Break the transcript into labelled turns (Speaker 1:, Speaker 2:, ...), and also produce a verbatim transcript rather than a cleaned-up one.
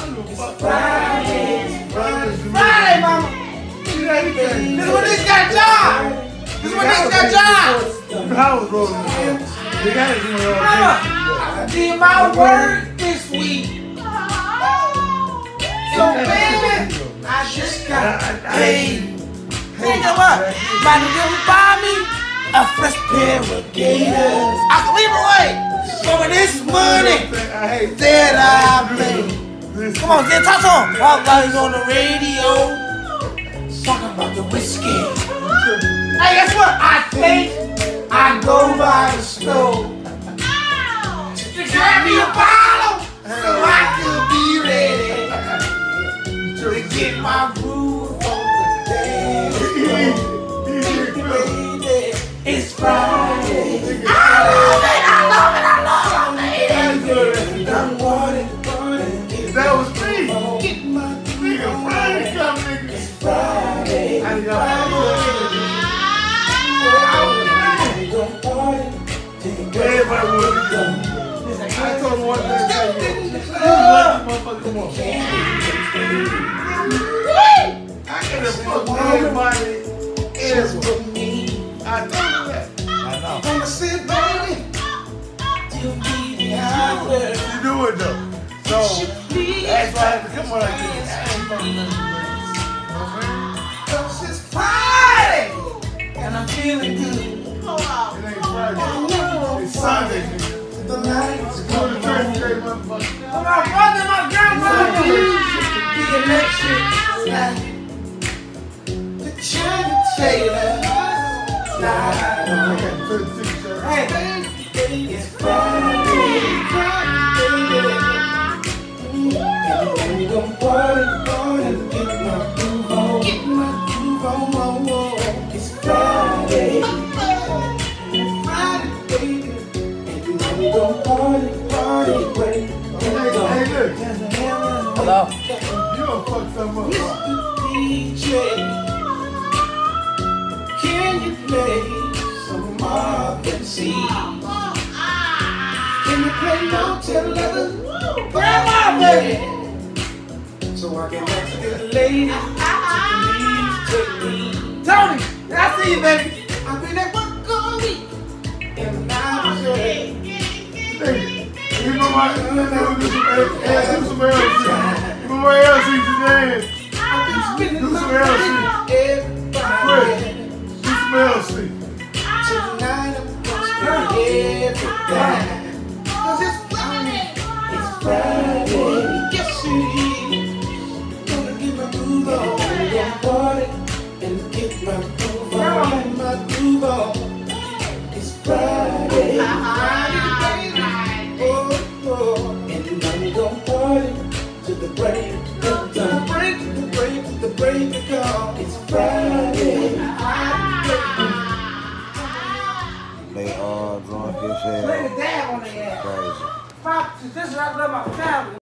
Speaker 1: Friday. Friday, mama. This is when this got job. This is when this got job.
Speaker 2: I was rolling.
Speaker 1: Mama, I did my work this week. So, baby, I just got paid. Hey, you know what? About to give buy me a fresh pair of gators. I can leave away. So with this money that I made. Come on, Jen, talk to him. While he's on the radio, talking about the whiskey. Hey, guess what? I think I go by the stove to grab me a bottle so I could be ready to get my groove on the day. It's Friday. I love it, I love it, I love it. I'm wanting, wanting.
Speaker 2: That was me.
Speaker 1: Get my
Speaker 2: Nigga, Friday come, nigga.
Speaker 1: It's Friday.
Speaker 2: I got everybody wanted to go. I told him one thing. You lucky motherfucker, come on. I could have fucked everybody ever. I told you that. I know.
Speaker 1: Gonna sit baby till be the hour.
Speaker 2: You do it though. So that's why I had to come on like this.
Speaker 1: Cause it's Friday and I'm feeling good.
Speaker 2: It ain't Friday. It's Sunday, nigga.
Speaker 1: The lights
Speaker 2: Go to church today, motherfucker.
Speaker 1: for my brother, my grandmother. The electric light. The Chevy Taylor. Hey, baby, it's Friday, Friday, and we gon' party, party, and get my groove on, get my groove on, on, on. It's Friday, it's Friday, baby, and you know we gon' party, party, wait,
Speaker 2: Hey, look.
Speaker 3: Hello?
Speaker 2: You done fucked something up.
Speaker 1: Mister D J. Can you play some Marvin C? Can you play no till eleven? Grandma, baby! So I can dance to the lady. Please take me. Tony, I see you, baby. I've been at work all week. And now I'm ready.
Speaker 2: Nigga, you know what? You know, do some L C. You know what L C today?
Speaker 1: I've been spending
Speaker 2: Do some
Speaker 1: my
Speaker 2: L C.
Speaker 1: money everybody.
Speaker 2: Do some L C.
Speaker 1: Tonight I'm gonna spend everything. Cause it's Friday. It's Friday. Yes, it is. Gonna get my groove on. Gonna party and get my groove on. My groove on. It's Friday. Friday, baby. Oh, oh. And I'm gonna party to the break of dawn. Break, the break